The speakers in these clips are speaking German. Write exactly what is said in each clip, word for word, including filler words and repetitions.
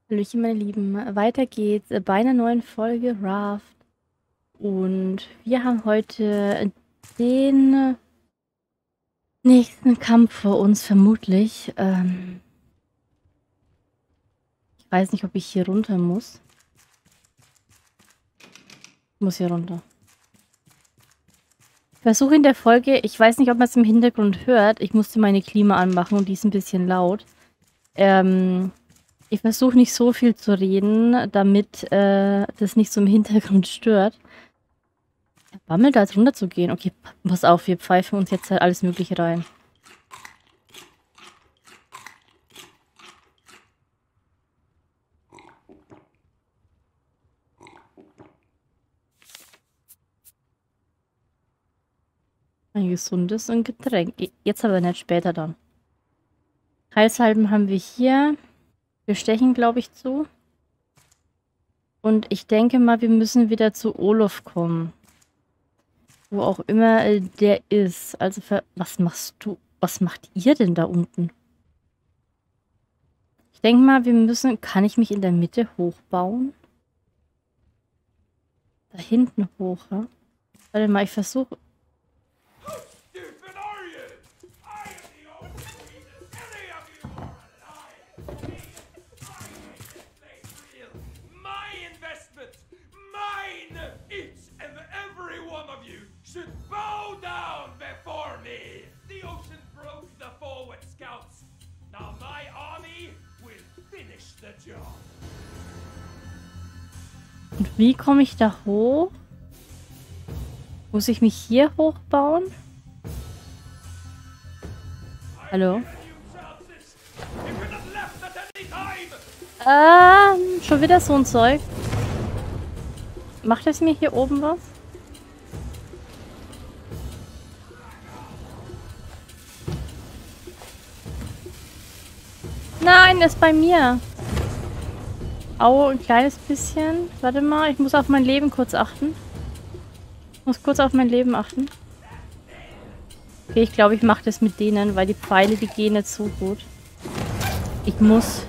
Hallöchen, meine Lieben. Weiter geht's äh, bei einer neuen Folge Raft. Und wir haben heute den nächsten Kampf vor uns, vermutlich. Ähm, ich weiß nicht, ob ich hier runter muss. Ich muss hier runter. Ich versuche in der Folge, ich weiß nicht, ob man es im Hintergrund hört, ich musste meine Klima anmachen und die ist ein bisschen laut. Ähm, ich versuche nicht so viel zu reden, damit äh, das nicht so im Hintergrund stört. Bammelt da jetzt runter zu gehen. Okay, pass auf, wir pfeifen uns jetzt halt alles Mögliche rein. Ein gesundes und Getränk. Jetzt aber nicht, später dann. Halshalben haben wir hier. Wir stechen, glaube ich, zu. Und ich denke mal, wir müssen wieder zu Olof kommen. Wo auch immer äh, der ist. Also, für, was machst du? Was macht ihr denn da unten? Ich denke mal, wir müssen... Kann ich mich in der Mitte hochbauen? Da hinten hoch, ja? Warte mal, ich versuche... Should bow down before me. The ocean broke the forward scouts. Now my army will finish the job. Und wie komme ich da hoch? Muss ich mich hier hochbauen? Hallo? Ähm, schon wieder so ein Zeug. Macht es mir hier oben was? Nein, ist bei mir. Au, ein kleines bisschen. Warte mal, ich muss auf mein Leben kurz achten. Ich muss kurz auf mein Leben achten. Okay, ich glaube, ich mache das mit denen, weil die Pfeile, die gehen nicht so gut. Ich muss...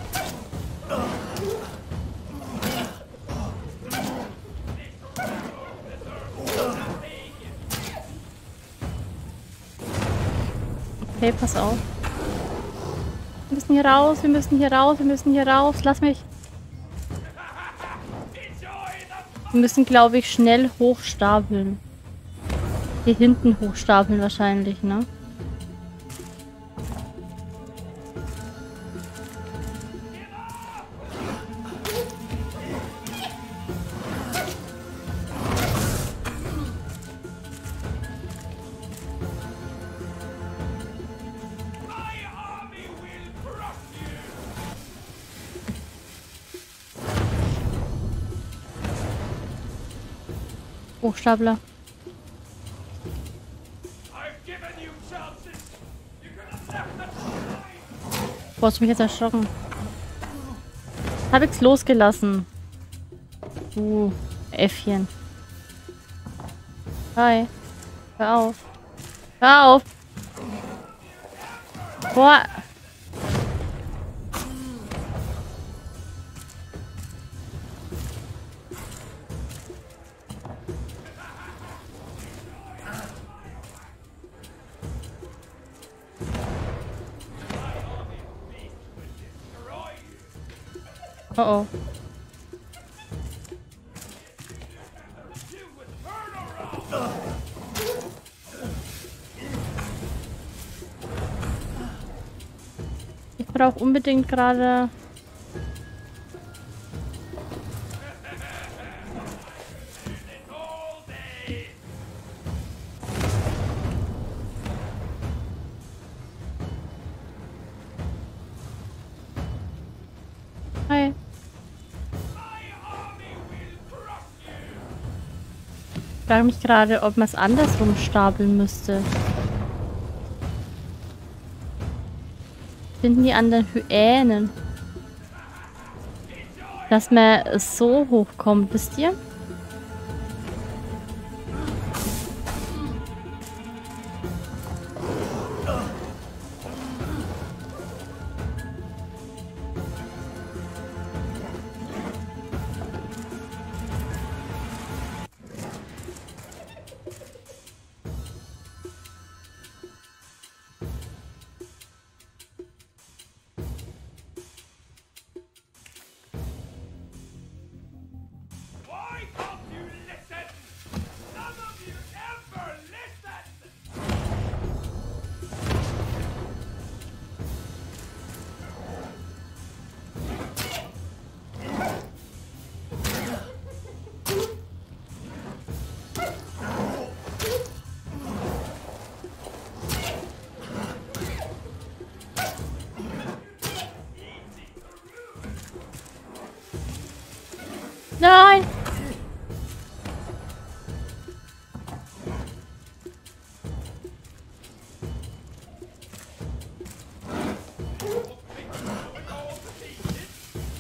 Okay, pass auf. Wir müssen hier raus, wir müssen hier raus, wir müssen hier raus. Lass mich. Wir müssen, glaube ich, schnell hochstapeln. Hier hinten hochstapeln wahrscheinlich, ne? Hochstapler. Boah, hast du mich jetzt erschrocken. Hab ich's losgelassen. Uh, Äffchen. Hi. Hör auf. Hör auf. Boah. Oh oh. Ich brauche unbedingt gerade... Hi. Ich frage mich gerade, ob man es andersrum stapeln müsste. Finden die anderen Hyänen. Dass man so hochkommt, wisst ihr?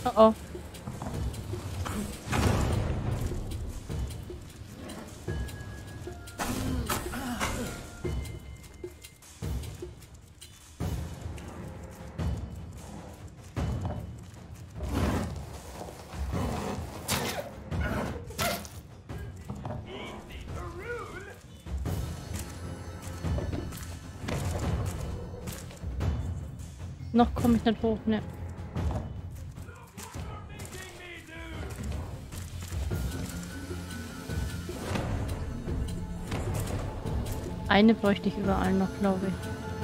Oh oh. Noch komme ich nicht hoch, ne. Eine bräuchte ich überall noch, glaube ich.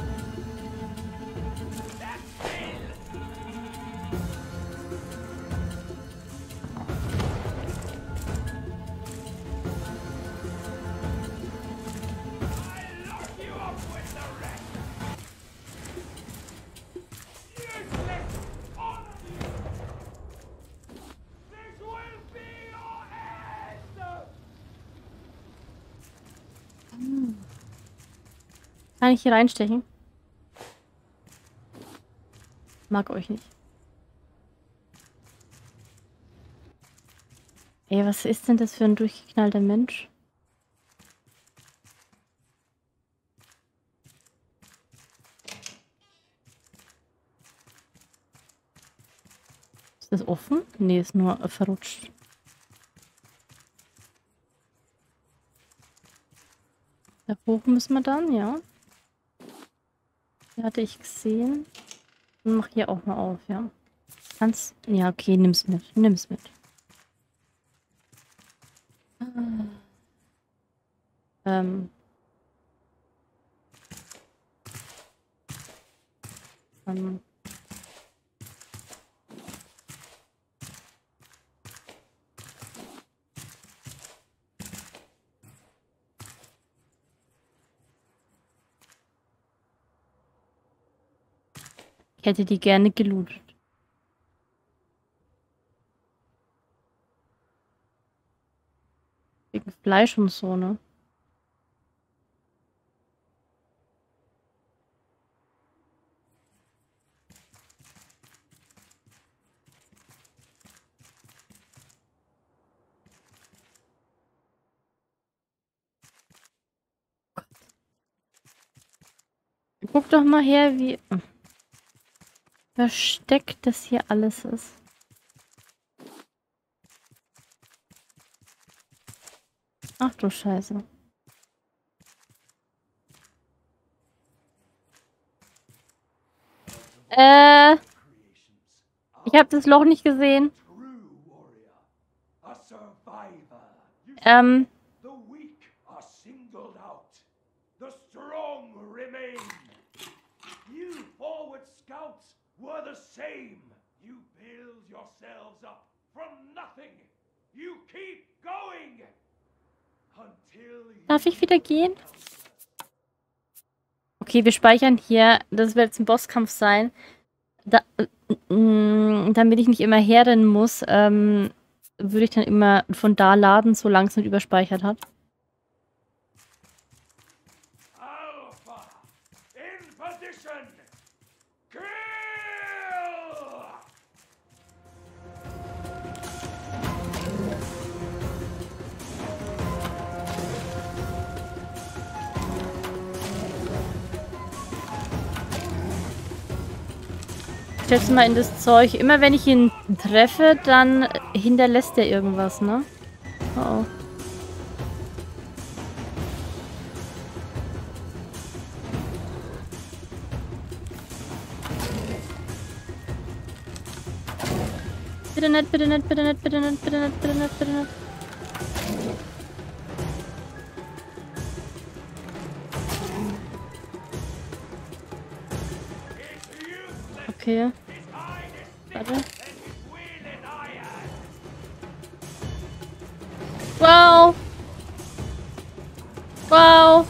Kann ich hier reinstechen? Mag euch nicht. Ey, was ist denn das für ein durchgeknallter Mensch? Ist das offen? Nee, ist nur verrutscht. Da hoch müssen wir dann, ja. Die hatte ich gesehen. Und mach hier auch mal auf, ja. Kannst. Ja, okay, nimm's mit. Nimm's mit. Ähm. Ähm. Ich hätte die gerne gelootet. Wegen Fleisch und so, ne? Guck doch mal her, wie versteckt das hier alles ist. Ach du Scheiße. Äh. Ich habe das Loch nicht gesehen. Ähm. Were the same. You build yourselves up from nothing. You keep going until you Darf ich wieder gehen? Okay, wir speichern hier. Das wird jetzt ein Bosskampf sein. Da, äh, damit ich nicht immer herrennen muss, ähm, würde ich dann immer von da laden, solange es nicht überspeichert hat. Alpha in position. Kill! Stellst du mal in das Zeug. Immer wenn ich ihn treffe, dann hinterlässt er irgendwas, ne? Oh oh. Bitte nicht, bitte nicht, bitte nicht, bitte nicht, bitte nicht, bitte nicht, bitte nicht. Okay. Warte. Wow. Wow.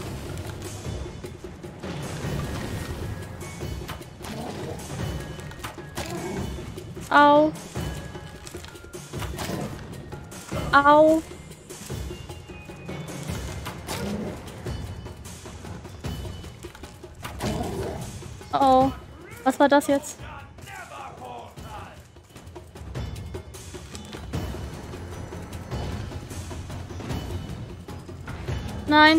Au. Au. Oh. Was war das jetzt? Nein.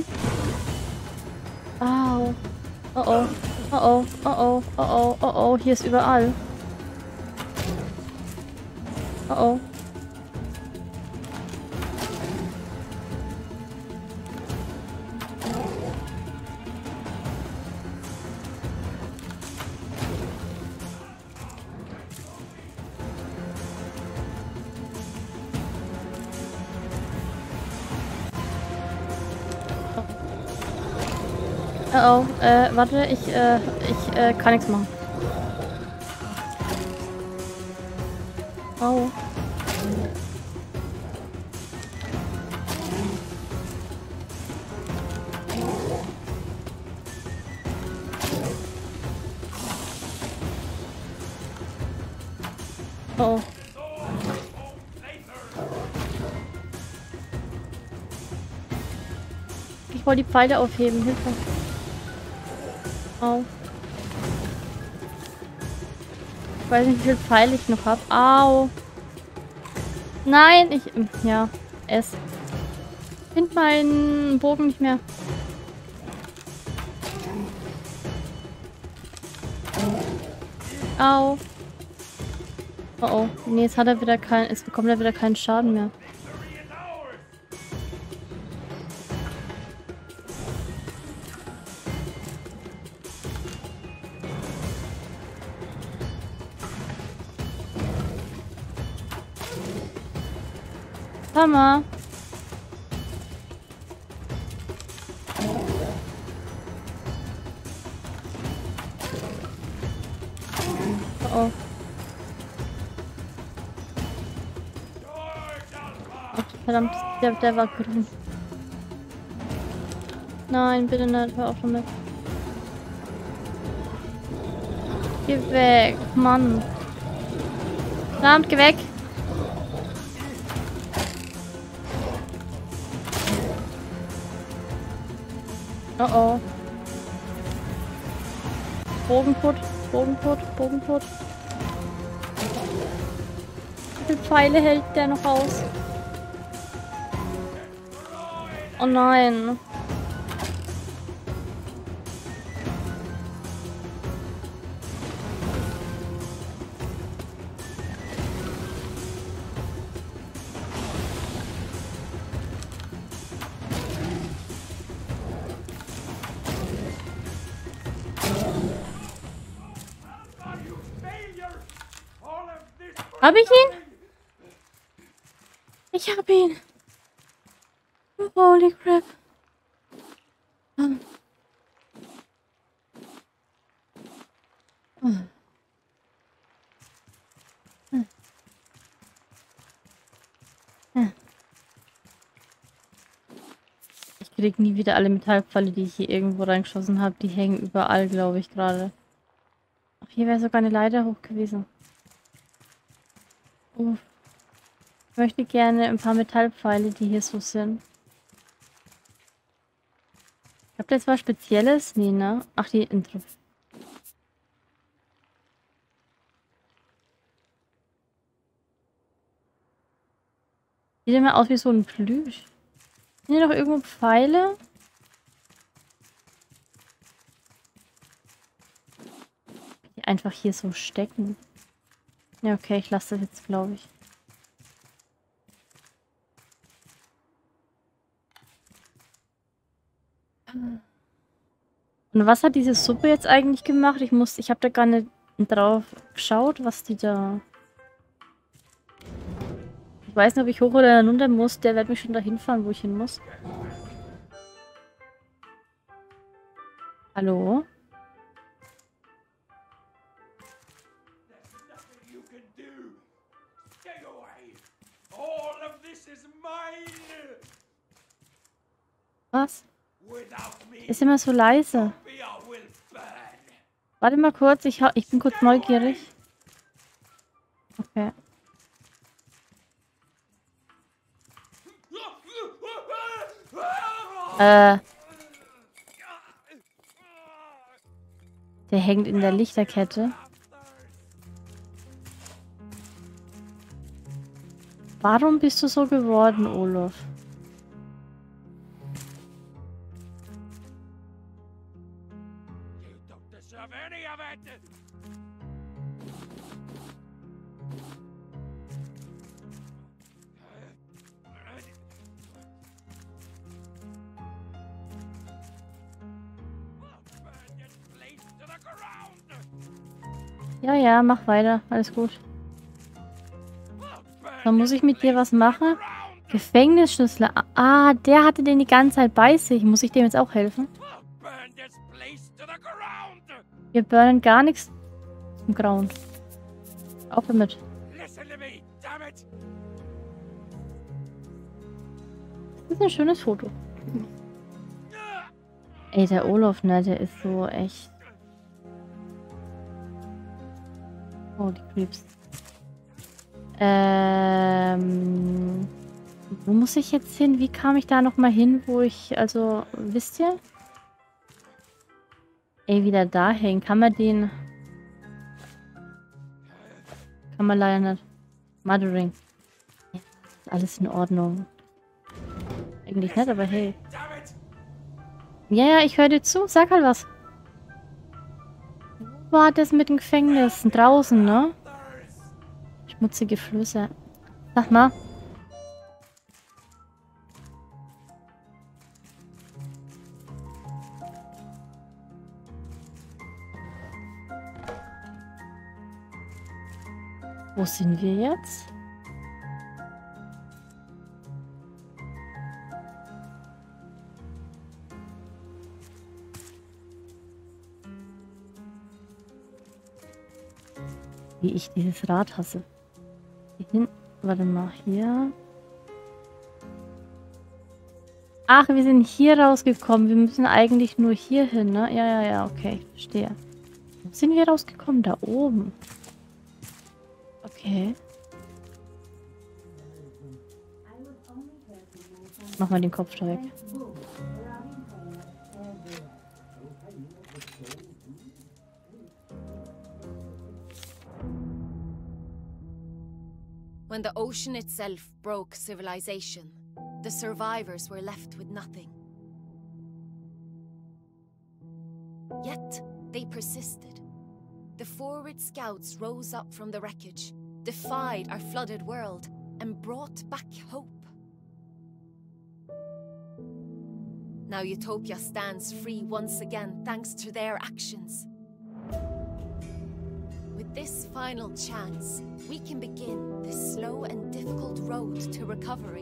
Au. Oh oh. Oh oh. Oh oh. Oh oh. Oh oh. Hier ist überall. Oh oh. Oh oh, äh, warte, ich, äh, ich, äh, kann nichts machen. Oh. Oh. Ich wollte die Pfeile aufheben, Hilfe. Au. Ich weiß nicht, wie viel Pfeile ich noch habe. Au. Nein, ich... Ja, es. Ich finde meinen Bogen nicht mehr. Au. Oh oh. Nee, jetzt hat er wieder keinen... Jetzt bekommt er wieder keinen Schaden mehr. Hammer. Oh oh. Ach, verdammt, der, der war grün. Nein, bitte nicht, hör auf damit. Geh weg, Mann. Verdammt, geh weg. Oh oh. Bogenput, Bogenput, Bogenput. Wie viele Pfeile hält der noch aus? Oh nein. Hab ich ihn? Ich hab ihn. Holy crap. Ich krieg nie wieder alle Metallpfeile, die ich hier irgendwo reingeschossen habe. Die hängen überall, glaube ich, gerade. Ach, hier wäre sogar eine Leiter hoch gewesen. Uff. Ich möchte gerne ein paar Metallpfeile, die hier so sind. Habt ihr jetzt was Spezielles? Nee, ne? Ach, die Intro. Sieht immer aus wie so ein Plüsch. Sind hier noch irgendwo Pfeile? Die einfach hier so stecken. Ja, okay, ich lasse das jetzt, glaube ich. Und was hat diese Suppe jetzt eigentlich gemacht? Ich muss, ich habe da gar nicht drauf geschaut, was die da... Ich weiß nicht, ob ich hoch oder runter muss. Der wird mich schon dahin fahren, wo ich hin muss. Hallo? Was? Ist immer so leise. Warte mal kurz, ich, ha ich bin kurz neugierig. Okay. Äh. Der hängt in der Lichterkette. Warum bist du so geworden, Olaf? chance of any of it. Burn this place to the ground. Ja, ja, mach weiter. Alles gut. Dann muss ich mit dir was machen. Gefängnisschlüssel. Ah, der hatte den die ganze Zeit bei sich. Muss ich dem jetzt auch helfen? Wir burnen gar nichts im Grauen. Auf damit. Das ist ein schönes Foto. Ey, der Olaf, ne, der ist so echt... Oh, die Creeps. Ähm... Wo muss ich jetzt hin? Wie kam ich da nochmal hin, wo ich... Also, wisst ihr? Ey, wieder da hängen. Kann man den... Kann man leider nicht. Mothering. Ja, ist alles in Ordnung. Eigentlich nicht, aber hey. Ja, ja, ich höre dir zu. Sag halt was. Wo war das mit dem Gefängnis? Draußen, ne? Schmutzige Flüsse. Sag mal. Wo sind wir jetzt? Wie ich dieses Rad hasse. Hier hinten, warte mal, hier. Ach, wir sind hier rausgekommen. Wir müssen eigentlich nur hier hin, ne? Ja, ja, ja, okay, ich verstehe. Wo sind wir rausgekommen? Da oben. Okay. Mach mal den Kopf da weg. When the ocean itself broke civilization, the survivors were left with nothing. Yet, they persisted. The forward scouts rose up from the wreckage, defied our flooded world, and brought back hope. Now Utopia stands free once again thanks to their actions. With this final chance, we can begin this slow and difficult road to recovery.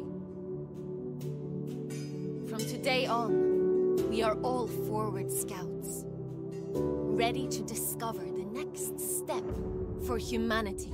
From today on, we are all forward scouts, ready to discover the next step for humanity.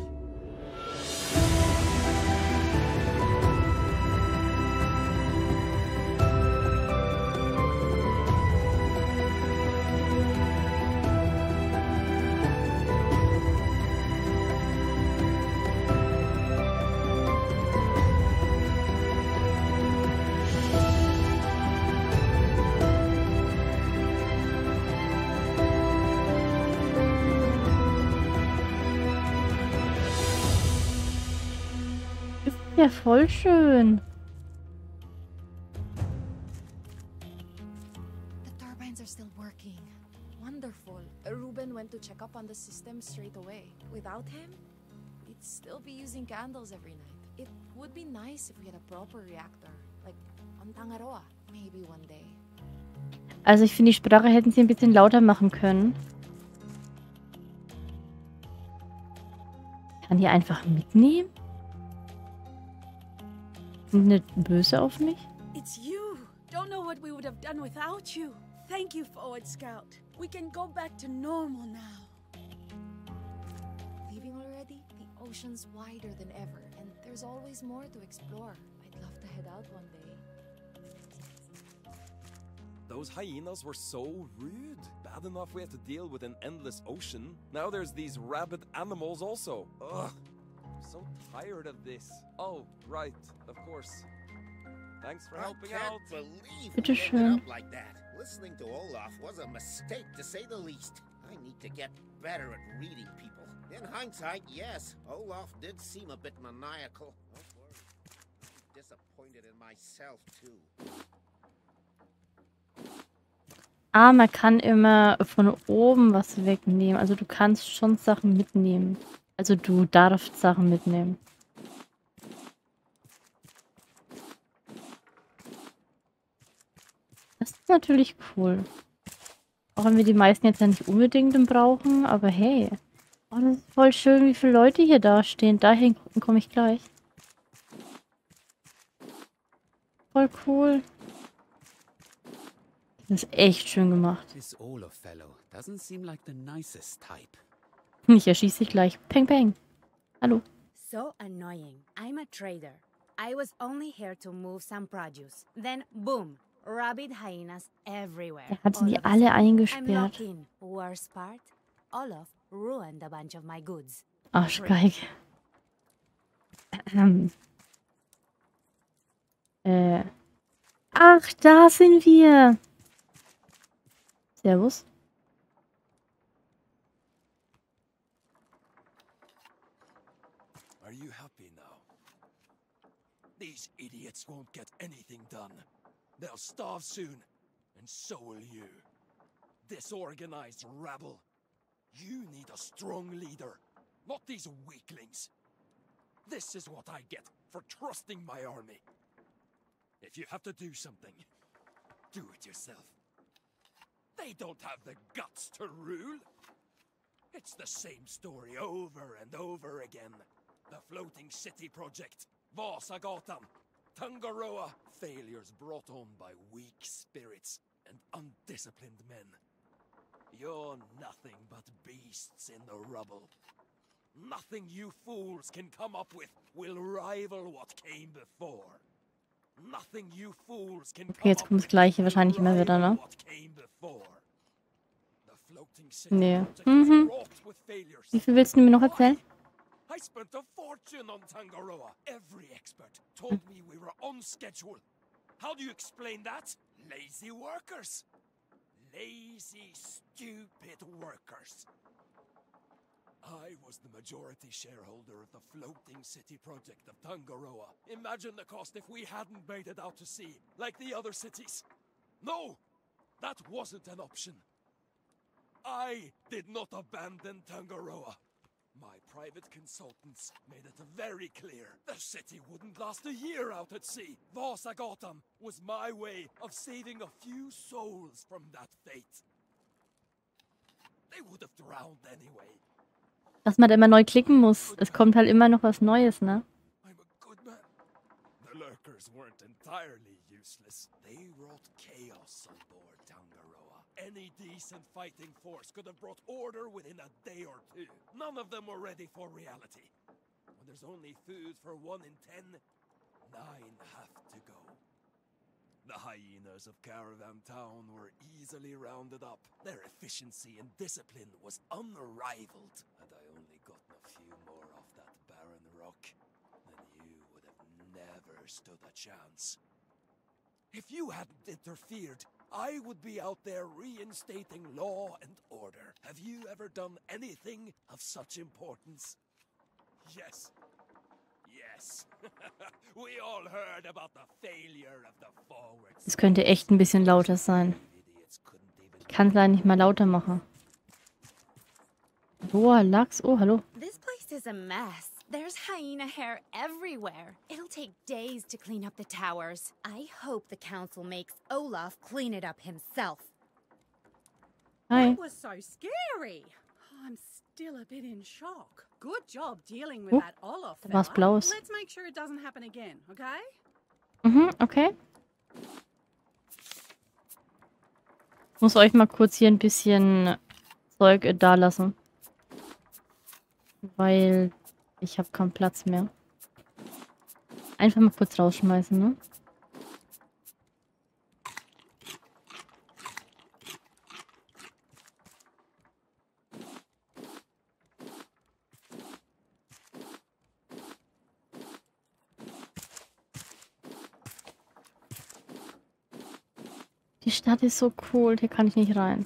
Ja, voll schön. The turbines are still working. Wonderful. Ruben went to check up on the system straight away. Without him, we'd still be using candles every night. It would be nice if we had a proper reactor, like on Tangaroa, maybe one day. Also ich finde, die Sprache hätten sie ein bisschen lauter machen können. Kann die einfach mitnehmen? Sind nicht böse auf mich? It's you. Don't know what we would have done without you. Thank you, Forward Scout. We can go back to normal now. Leaving already? The ocean's wider than ever, and there's always more to explore. I'd love to head out one day. Those hyenas were so rude. Bad enough we had to deal with an endless ocean. Now there's these rabid animals also. Ugh. I'm so tired of this. Oh, right. Of course. Thanks for helping I can't out. believe Bitte we schön. ended up like that. Listening to Olaf was a mistake, to say the least. I need to get better at reading people. In hindsight, yes, Olaf did seem a bit maniacal. Don't worry. I'm disappointed in myself, too. Ah, man kann immer von oben was wegnehmen. Also du kannst schon Sachen mitnehmen. Also du darfst Sachen mitnehmen. Das ist natürlich cool. Auch wenn wir die meisten jetzt ja nicht unbedingt brauchen, aber hey. Oh, das ist voll schön, wie viele Leute hier dastehen. Dahin komme ich gleich. Voll cool. Das ist echt schön gemacht. This Olaf fellow doesn't seem like the nicest type. Ich erschieße dich gleich. Peng, peng. Hallo. So annoying. I'm a trader. I was only here to move some produce. Then, boom, rabid hyenas everywhere. Er hat die All of a alle sudden, I'm eingesperrt. locked in. Worst part, Olaf ruined a bunch of my goods. Arschgeige. Ähm. Äh. Ach, da sind wir. Servus. Are you happy now? These idiots won't get anything done. They'll starve soon, and so will you. Disorganized rabble. You need a strong leader, not these weaklings. This is what I get for trusting my army. If you have to do something, do it yourself. They don't have the guts to rule. It's the same story over and over again. The floating city project, Vasagatan, Tangaroa, failures brought on by weak spirits and undisciplined men. You're nothing but beasts in the rubble. Nothing you fools can come up with will rival what came before. Nothing you fools can Okay, jetzt kommt das Gleiche wahrscheinlich immer wieder, ne? Nee. Mhm. Wie viel willst du mir noch erzählen? I spent a fortune on Tangaroa. Every expert told me we were on schedule. How do you explain that? Lazy workers. Lazy, stupid workers. I was the majority shareholder of the floating city project of Tangaroa. Imagine the cost if we hadn't made it out to sea, like the other cities. No, that wasn't an option. I did not abandon Tangaroa. My private consultants made it very clear the city wouldn't last a year out at sea. Vasagatan was my way of saving a few souls from that fate. They would have drowned anyway. Dass man da immer neu klicken muss. Es kommt halt immer noch was Neues, ne? I'm a good man. The lurkers weren't entirely useless. They wrought chaos on board Tangaroa. Any decent fighting force could have brought order within a day or two. None of them were ready for reality. When there's only food for one in ten, nine have to go. The hyenas of Caravan Town were easily rounded up. Their efficiency and discipline was unrivaled. Had I only gotten a few more off that barren rock, then you would have never stood a chance. If you hadn't interfered, I would be out there reinstating law and order. Have you ever done anything of such importance? Yes. Yes. We all heard about the failure of the forward. Es könnte echt ein bisschen lauter sein. Ich kann es leider nicht mal lauter machen. Boah, Lachs. Oh, hallo. This place is a mess. There's hyena hair everywhere. It'll take days to clean up the towers. I hope the council makes Olaf clean it up himself. Hi. That was so scary. I'm still a bit in shock. Good job dealing with Oh, that Olaf da war's fella. Blaues. Let's make sure it doesn't happen again, okay? Mhm, okay. Ich muss euch mal kurz hier ein bisschen Zeug äh, da lassen. Weil ich habe keinen Platz mehr. Einfach mal kurz rausschmeißen, ne? Die Stadt ist so cool, hier kann ich nicht rein.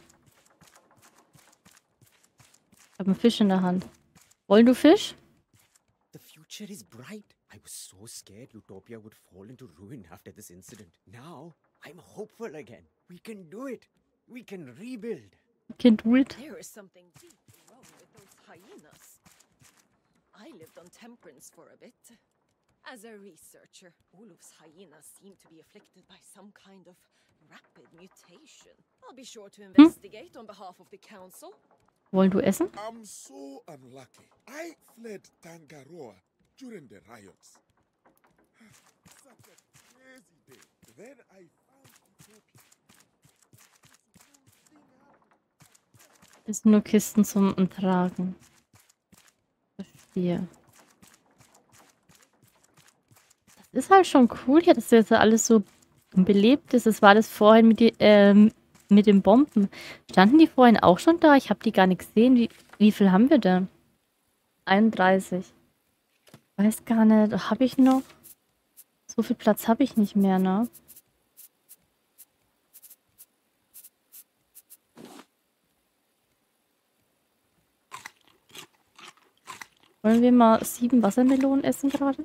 Ich habe einen Fisch in der Hand. Wollen du Fisch? The future is bright. I was so scared Utopia would fall into ruin after this incident. Now, I'm hopeful again. We can do it. We can rebuild. Can do it. There is something deeply wrong with those hyenas. I lived on Temperance for a bit. As a researcher, Oluf's hyenas seem to be afflicted by some kind of rapid mutation. I'll be sure to investigate hm? on behalf of the council. Wollen du essen? I'm so unlucky. I fled Tangaroa during the riots. Such a crazy day. Then I found Ethiopia. Es sind nur Kisten zum Tragen. Verstehe. Das ist halt schon cool hier, dass jetzt alles so belebt ist. Das war das vorhin mit, die, ähm, mit den Bomben. Standen die vorhin auch schon da? Ich habe die gar nicht gesehen. Wie, wie viel haben wir denn? einunddreißig. Weiß gar nicht. Habe ich noch? So viel Platz habe ich nicht mehr, ne? Wollen wir mal sieben Wassermelonen essen gerade?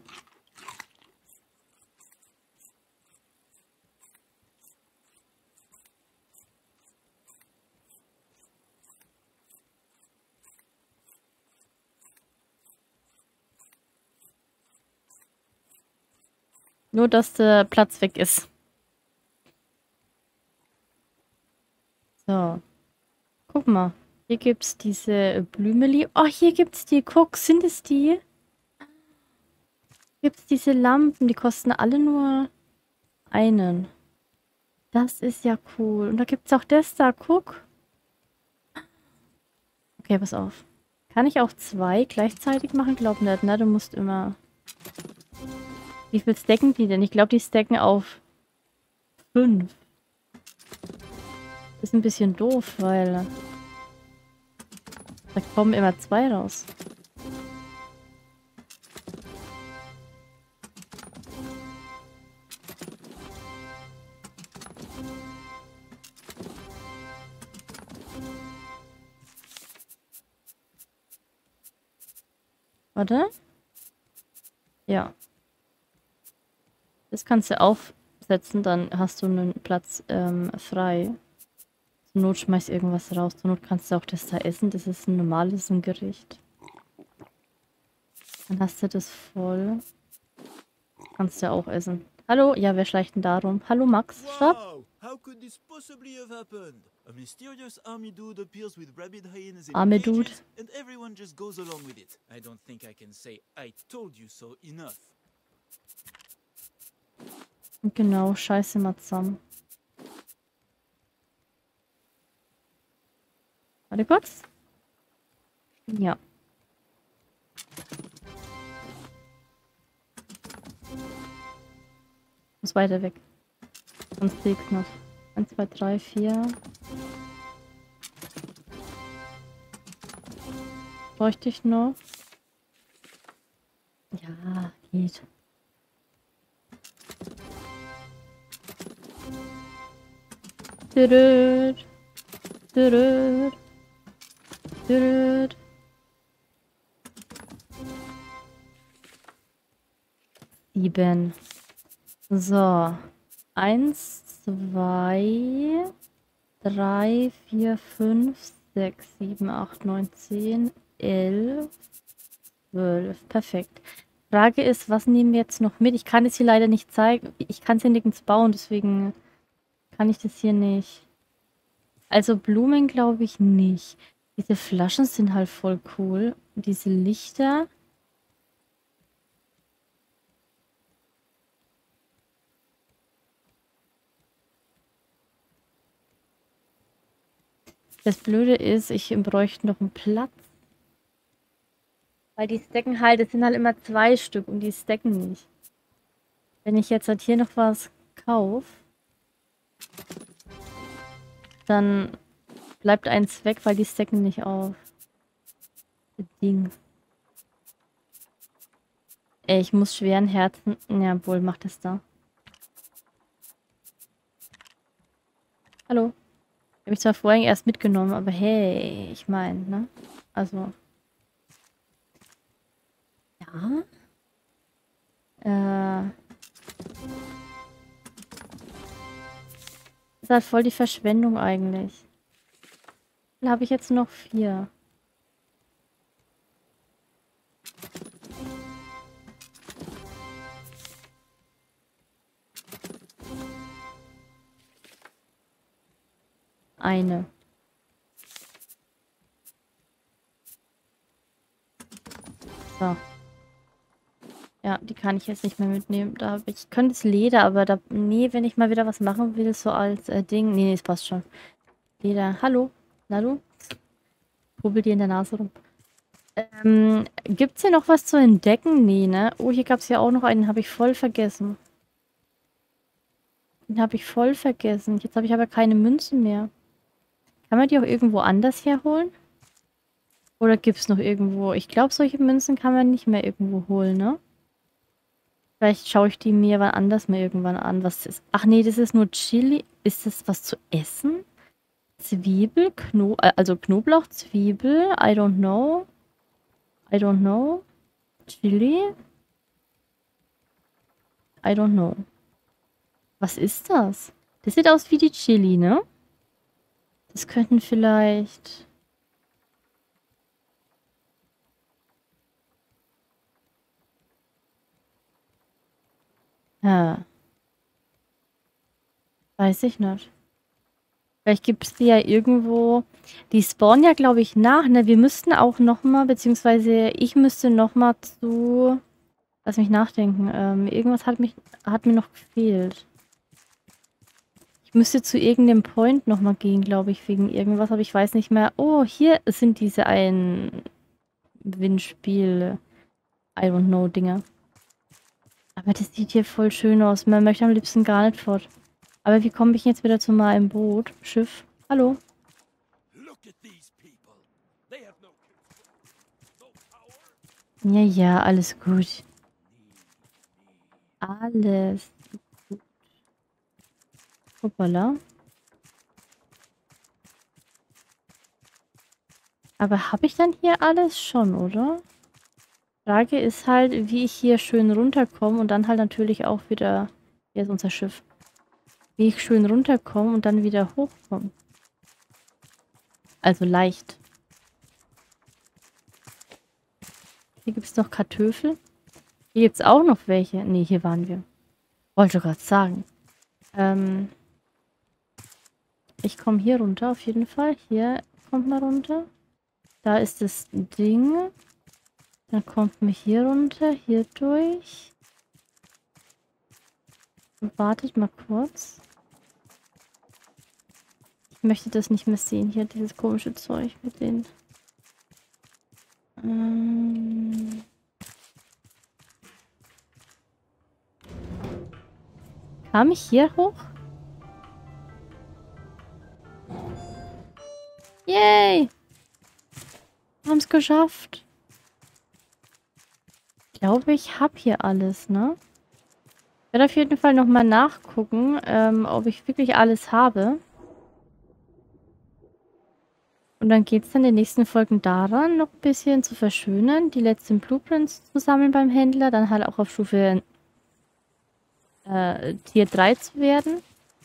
Nur, dass der Platz weg ist. So. Guck mal. Hier gibt es diese Blümeli. Oh, hier gibt es die. Guck, sind es die? Hier gibt es diese Lampen. Die kosten alle nur einen. Das ist ja cool. Und da gibt es auch das da. Guck. Okay, pass auf. Kann ich auch zwei gleichzeitig machen? Glaub nicht, ne? Du musst immer... Wie viel stacken die denn? Ich glaube, die stacken auf fünf. Ist ein bisschen doof, weil da kommen immer zwei raus. Warte. Ja. Das kannst du aufsetzen, dann hast du einen Platz ähm, frei. Zur Not schmeißt irgendwas raus. Zur Not kannst du auch das da essen. Das ist ein normales ein Gericht. Dann hast du das voll. Kannst du auch essen. Hallo? Ja, wer schleicht denn da rum? Hallo Max, stopp. Wow, how could this possibly have happened? A mysterious army dude appears with rabid hyenas in Arme cages, Dude. and everyone just goes along with it. I don't think I can say I told you so enough. Genau, scheiße mal zusammen. Warte kurz. Ja. Muss weiter weg. Sonst liegt noch. eins, zwei, drei, vier. Bräuchte ich noch? Ja, geht. Dürüt. Dürüt. Dürüt. Sieben. So. Eins, zwei, drei, vier, fünf, sechs, sieben, acht, neun, zehn, elf, zwölf. Perfekt. Frage ist, was nehmen wir jetzt noch mit? Ich kann es hier leider nicht zeigen. Ich kann es hier nirgends bauen, deswegen kann ich das hier nicht. Also Blumen glaube ich nicht. Diese Flaschen sind halt voll cool. Diese Lichter. Das Blöde ist, ich bräuchte noch einen Platz. Weil die stacken halt, es sind halt immer zwei Stück und die stacken nicht. Wenn ich jetzt halt hier noch was kaufe, dann bleibt eins weg, weil die stacken nicht auf. Das Ding. Ey, ich muss schweren Herzen... Ja, wohl, mach das da. Hallo. Ich habe mich zwar vorhin erst mitgenommen, aber hey, ich meine, ne? Also. Ja. Äh. Das ist halt voll die Verschwendung eigentlich. Dann habe ich jetzt noch vier. Eine. So. Ja, die kann ich jetzt nicht mehr mitnehmen. Da habe ich, ich könnte es Leder, aber da, nee, wenn ich mal wieder was machen will, so als äh, Ding. Nee, nee, es passt schon. Leder. Hallo? Na du? Pubbel dir in der Nase rum. Ähm, gibt's hier noch was zu entdecken? Nee, ne? Oh, hier gab's ja auch noch einen, habe ich voll vergessen. Den habe ich voll vergessen. Jetzt habe ich aber keine Münzen mehr. Kann man die auch irgendwo anders herholen? Oder gibt's noch irgendwo? Ich glaube, solche Münzen kann man nicht mehr irgendwo holen, ne? Vielleicht schaue ich die mir wann anders mal irgendwann an. Was ist? Ach nee, das ist nur Chili. Ist das was zu essen? Zwiebel, Kno also Knoblauch, Zwiebel, I don't know. I don't know. Chili? I don't know. Was ist das? Das sieht aus wie die Chili, ne? Das könnten vielleicht... Ja. Weiß ich nicht. Vielleicht gibt es die ja irgendwo... Die spawnen ja, glaube ich, nach, ne? Wir müssten auch nochmal, beziehungsweise ich müsste nochmal zu... Lass mich nachdenken. Ähm, irgendwas hat, mich, hat mir noch gefehlt. Ich müsste zu irgendeinem Point nochmal gehen, glaube ich, wegen irgendwas, aber ich weiß nicht mehr. Oh, hier sind diese ein Windspiel I don't know Dinger. Aber das sieht hier voll schön aus. Man möchte am liebsten gar nicht fort. Aber wie komme ich jetzt wieder zu meinem Boot? Schiff? Hallo? Ja, ja, alles gut. Alles gut. Hoppala. Aber habe ich dann hier alles schon, oder? Frage ist halt, wie ich hier schön runterkomme und dann halt natürlich auch wieder... Hier ist unser Schiff. Wie ich schön runterkomme und dann wieder hochkomme. Also leicht. Hier gibt es noch Kartoffeln. Hier gibt es auch noch welche. Ne, hier waren wir. Wollte gerade sagen. Ähm... Ich komme hier runter auf jeden Fall. Hier kommt man runter. Da ist das Ding. Dann kommt man hier runter, hier durch. Wartet mal kurz. Ich möchte das nicht mehr sehen. Hier dieses komische Zeug mit den... Ähm... Kam ich hier hoch? Yay! Wir haben es geschafft. Ich glaube, ich habe hier alles, ne? Ich werde auf jeden Fall nochmal nachgucken, ähm, ob ich wirklich alles habe. Und dann geht es dann in den nächsten Folgen daran, noch ein bisschen zu verschönern, die letzten Blueprints zu sammeln beim Händler, dann halt auch auf Stufe äh, Tier drei zu werden.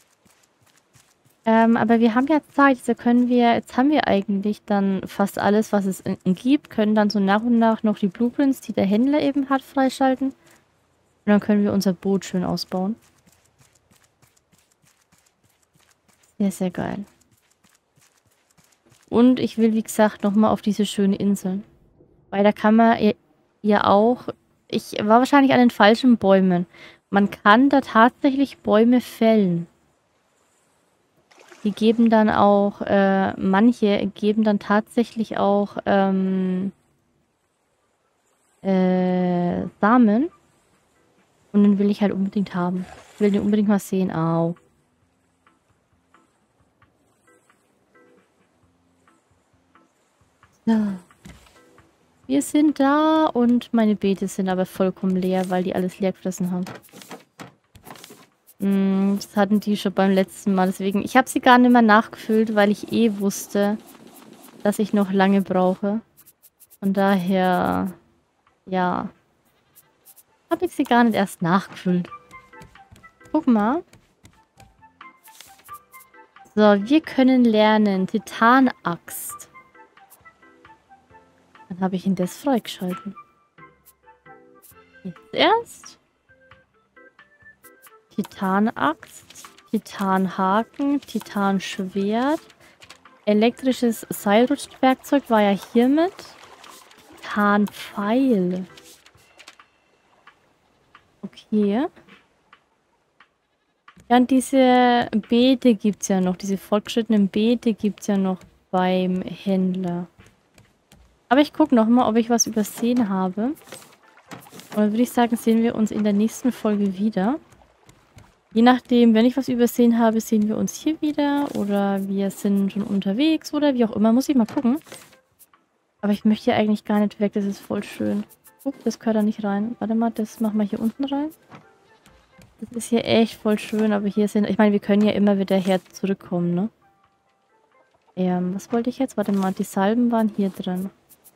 Ähm, aber wir haben ja Zeit, jetzt können wir, jetzt haben wir eigentlich dann fast alles, was es in, in gibt, können dann so nach und nach noch die Blueprints, die der Händler eben hat, freischalten. Und dann können wir unser Boot schön ausbauen. Sehr, sehr geil. Und ich will, wie gesagt, nochmal auf diese schöne Insel. Weil da kann man ja, ja auch... Ich war wahrscheinlich an den falschen Bäumen. Man kann da tatsächlich Bäume fällen. Die geben dann auch, äh, manche geben dann tatsächlich auch ähm, äh, Samen. Und den will ich halt unbedingt haben. Ich will den unbedingt mal sehen. Au. So. Wir sind da und meine Beete sind aber vollkommen leer, weil die alles leer gefressen haben. Das hatten die schon beim letzten Mal. Deswegen, ich habe sie gar nicht mehr nachgefüllt, weil ich eh wusste, dass ich noch lange brauche. Von daher, ja, habe ich sie gar nicht erst nachgefüllt. Guck mal. So, wir können lernen. Titanaxt. Dann habe ich ihn das freigeschalten. Jetzt erst. Titanaxt. Titanhaken. Titanschwert. Elektrisches Seilrutschwerkzeug war ja hiermit. Titanpfeil. Okay. Ja, und diese Beete gibt es ja noch. Diese fortgeschrittenen Beete gibt es ja noch beim Händler. Aber ich gucke nochmal, ob ich was übersehen habe. Und dann würde ich sagen, sehen wir uns in der nächsten Folge wieder. Je nachdem, wenn ich was übersehen habe, sehen wir uns hier wieder. Oder wir sind schon unterwegs oder wie auch immer. Muss ich mal gucken. Aber ich möchte hier eigentlich gar nicht weg. Das ist voll schön. Oh, das gehört da nicht rein. Warte mal, das machen wir hier unten rein. Das ist hier echt voll schön, aber hier sind... Ich meine, wir können ja immer wieder her zurückkommen, ne? Ähm, was wollte ich jetzt? Warte mal, die Salben waren hier drin.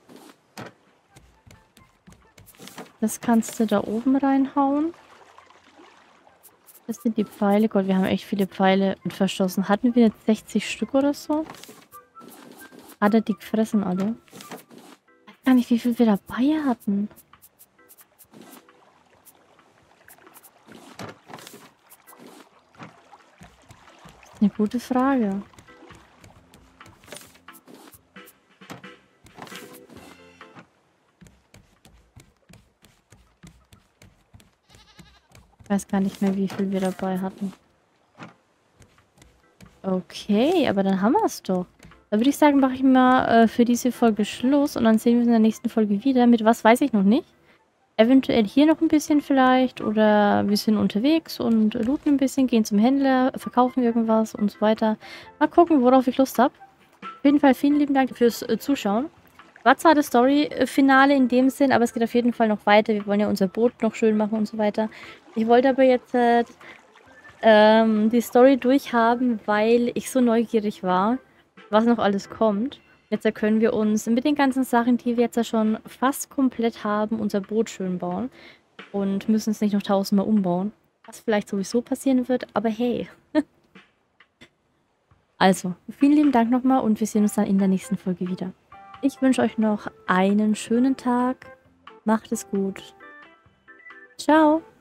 Das kannst du da oben reinhauen. Das sind die Pfeile. Gott, wir haben echt viele Pfeile verschossen. Hatten wir jetzt sechzig Stück oder so? Hat er die gefressen alle? Ich weiß gar nicht, wie viel wir dabei hatten. Eine gute Frage. Ich weiß gar nicht mehr, wie viel wir dabei hatten. Okay, aber dann haben wir es doch. Da würde ich sagen, mache ich mal äh, für diese Folge Schluss und dann sehen wir uns in der nächsten Folge wieder. Mit was weiß ich noch nicht. Eventuell hier noch ein bisschen vielleicht oder wir sind unterwegs und looten ein bisschen, gehen zum Händler, verkaufen irgendwas und so weiter. Mal gucken, worauf ich Lust habe. Auf jeden Fall vielen lieben Dank fürs äh, Zuschauen. War zwar das Story-Finale in dem Sinn, aber es geht auf jeden Fall noch weiter. Wir wollen ja unser Boot noch schön machen und so weiter. Ich wollte aber jetzt äh, ähm, die Story durchhaben, weil ich so neugierig war, was noch alles kommt. Jetzt können wir uns mit den ganzen Sachen, die wir jetzt ja schon fast komplett haben, unser Boot schön bauen. Und müssen es nicht noch tausendmal umbauen. Was vielleicht sowieso passieren wird, aber hey. Also, vielen lieben Dank nochmal und wir sehen uns dann in der nächsten Folge wieder. Ich wünsche euch noch einen schönen Tag. Macht es gut. Ciao.